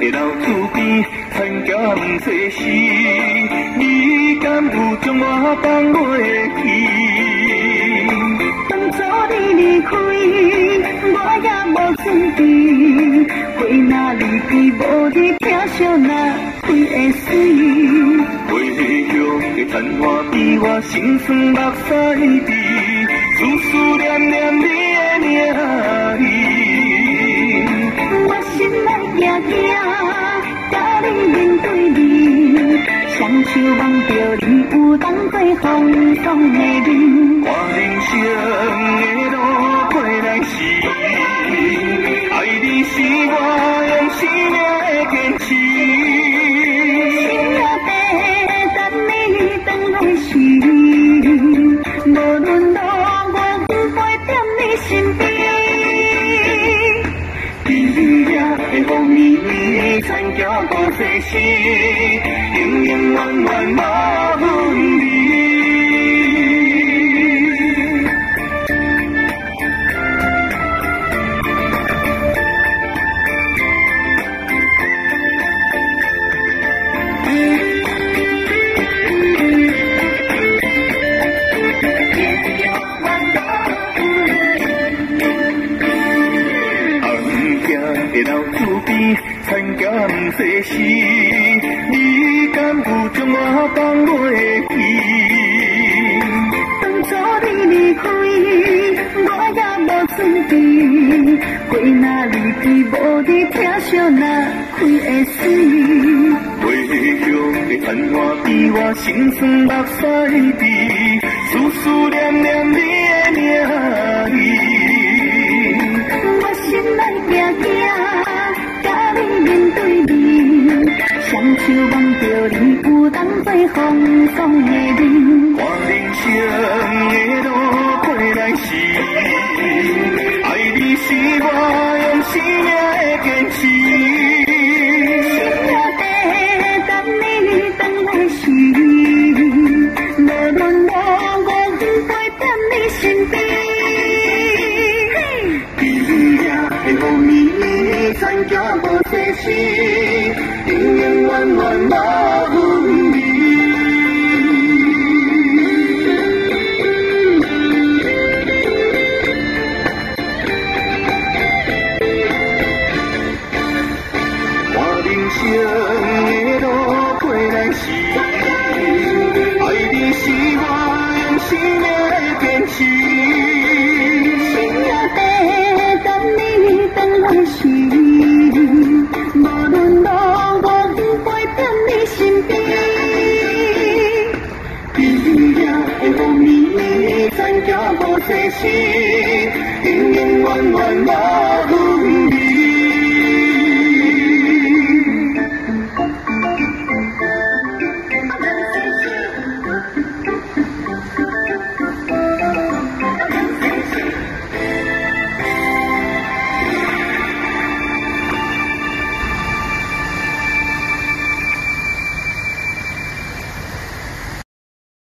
的老厝边，田家唔世事，你敢有将我放落去？当初你离开，我也无准备，花若离开，无你疼惜哪会会水？回乡的田花边，我心酸目屎滴，思思念念你的名字。我心内惊惊，甲你面对面，双手望着你有当过风霜的面。我人生的路过来时，爱你是我用生命的坚持。心也白，等你回来时，无论路我不会踮你身边。会风雨参加过世事，永永远远无分离。的老厝边，田家唔世事，你敢有将我放落去？当初你离开，我也无准备，花若离开，无你疼惜哪会会水？回乡的田花边，我心酸目屎滴，思思念念你的名字。我心内惊惊。面对面，双手望着你有当过风霜的面。我人生的路过来时，爱你是我用生命的坚持。心也白，等你回来时，无论路我不会踮你身边。你也会风雨参加过世事，永永远远无分离。我人生的路过来时，爱你是我用生命的坚持。心也白，等你回来时，无论路我不会踮你身边。你也会风雨参加过世事，永永远远无分离。